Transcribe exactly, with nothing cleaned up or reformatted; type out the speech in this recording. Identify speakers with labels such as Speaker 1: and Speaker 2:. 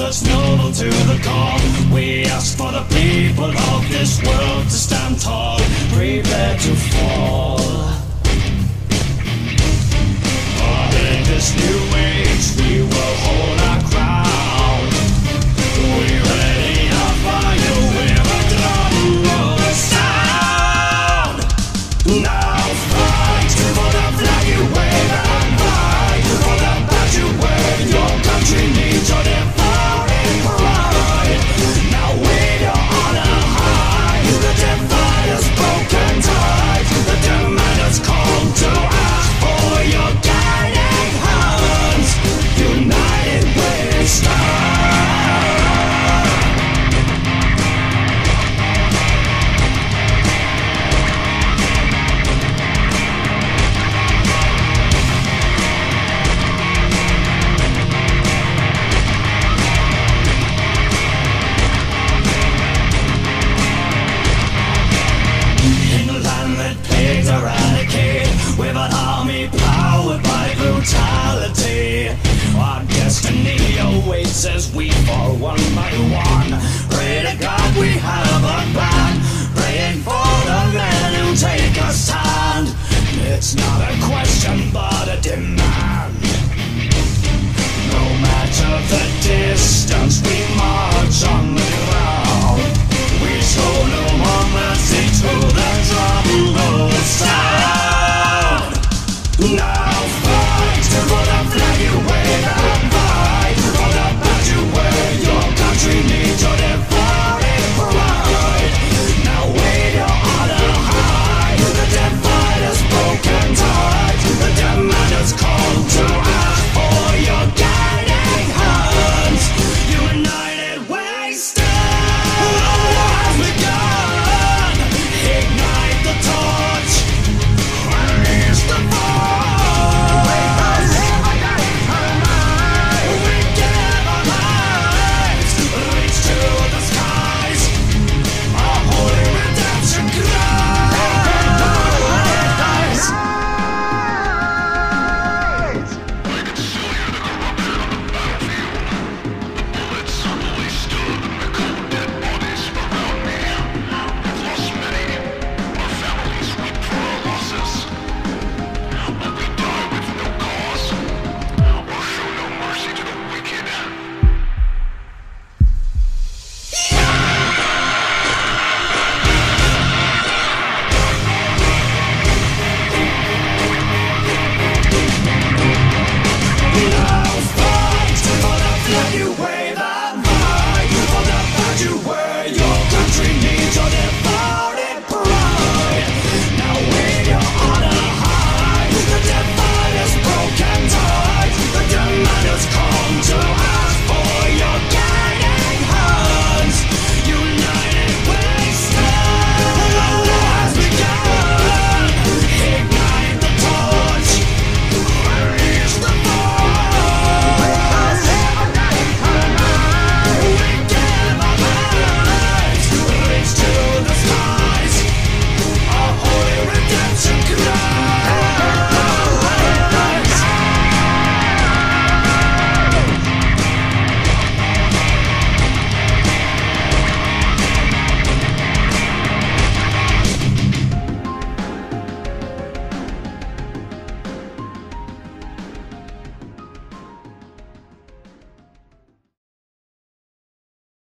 Speaker 1: us noble to the core. We ask for the people of this world to stand tall, prepare to fall. But in this new age we will hold our ground. We ready up for you with a drum of the sound. Now fight for the flag you wave and fight for the badge you wear. Your country needs your devouring pride. Now wave your honor high. The divider's broken tide. The demand has called to ask for your guiding hands. United we stand. Eradicate with an army powered by brutality. Our destiny awaits as we fall one by one. Pray to God we have a plan, praying for the men who take a stand. It's not a question but a demand.